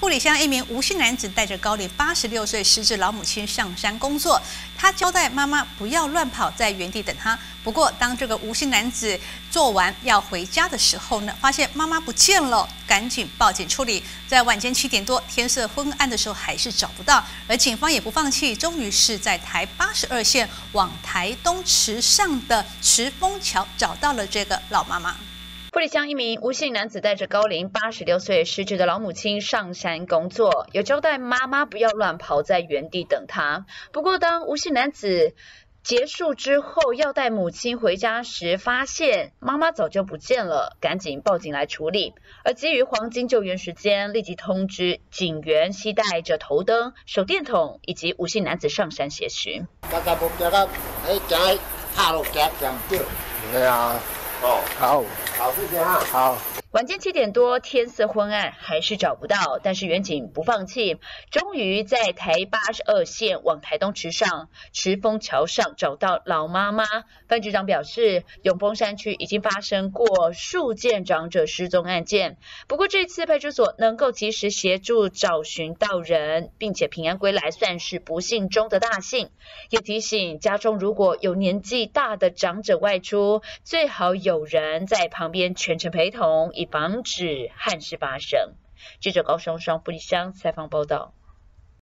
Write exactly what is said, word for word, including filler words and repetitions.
富里乡一名吴姓男子带着高龄八十六岁失智老母亲上山工作，他交代妈妈不要乱跑，在原地等他。不过，当这个吴姓男子做完要回家的时候呢，发现妈妈不见了，赶紧报警处理。在晚间七点多，天色昏暗的时候还是找不到，而警方也不放弃，终于是在台八十二线往台东池上的池峰桥找到了这个老妈妈。 富里乡一名吴姓男子带着高龄八十六岁失智的老母亲上山工作，有交代妈妈不要乱跑，在原地等他。不过，当吴姓男子结束之后，要带母亲回家时，发现妈妈早就不见了，赶紧报警来处理。而基于黄金救援时间，立即通知警员携带着头灯、手电筒以及吴姓男子上山协寻。 对啊。哦，好，好，谢谢哈，好。 晚间七点多，天色昏暗，还是找不到，但是远警不放弃，终于在台八十二线往台东池上池峰桥上找到老妈妈。范局长表示，永丰山区已经发生过数件长者失踪案件，不过这次派出所能够及时协助找寻到人，并且平安归来，算是不幸中的大幸。也提醒家中如果有年纪大的长者外出，最好有人在旁边全程陪同，以防止憾事发生。记者高双双富里乡采访报道。